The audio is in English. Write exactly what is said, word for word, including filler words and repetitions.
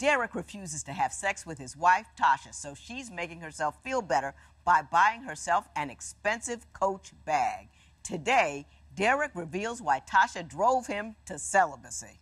Derek refuses to have sex with his wife, Tasha, so she's making herself feel better by buying herself an expensive Coach bag. Today, Derek reveals why Tasha drove him to celibacy.